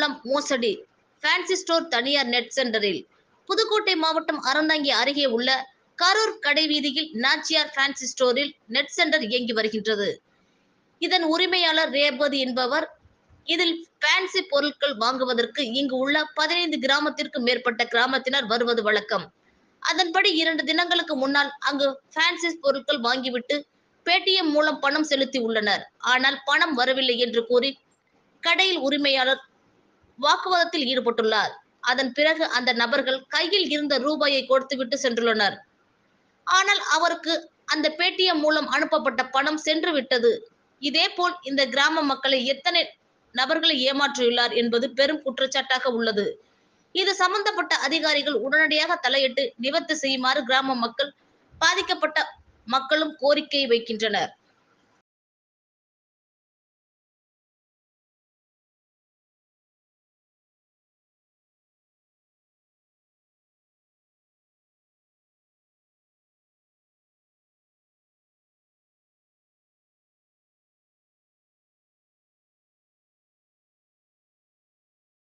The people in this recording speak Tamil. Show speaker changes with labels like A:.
A: மூலம் மோசடி ஃபேன்சி ஸ்டோர் தனியார் நெட் சென்டரில். புதுக்கோட்டை மாவட்டம் அறந்தாங்கி அருகே உள்ள கரூர் கடைவீதியில் நாச்சியார் ஃபேன்சி ஸ்டோரில் நெட் சென்டர் இயங்கி வருகின்றது. இதன் உரிமையாளர் ரேவதி என்பவர். இதில் ஃபேன்சி பொருட்கள் வாங்குவதற்கு இங்கு உள்ள 15 கிராமத்திற்கு மேற்பட்ட கிராமத்தினர் வருவது வழக்கம். அதன்படி 2 தினங்களுக்கு முன்னால் அங்கு ஃபேன்சி பொருட்கள் வாங்கிவிட்டு பேடிஎம் மூலம் பணம் செலுத்தி உள்ளனர். ஆனால் பணம் வரவில்லை என்று கூறி கடையில் உரிமையாளர் வாக்குவாதத்தில் ஈடுபட்டுள்ளார். அதன் பிறகு அந்த நபர்கள் கையில் இருந்த ரூபாயை கொடுத்துவிட்டு சென்றுள்ளனர். ஆனால் அவருக்கு அந்த பேடிஎம் மூலம் அனுப்பப்பட்ட பணம் சென்று விட்டது. இதேபோல் இந்த கிராம மக்களை எத்தனை நபர்களை ஏமாற்றியுள்ளார் என்பது பெரும் குற்றச்சாட்டாக உள்ளது. இது சம்பந்தப்பட்ட அதிகாரிகள் உடனடியாக தலையிட்டு நிவர்த்தி செய்யுமாறு கிராம மக்கள், பாதிக்கப்பட்ட மக்களும் கோரிக்கை வைக்கின்றனர்.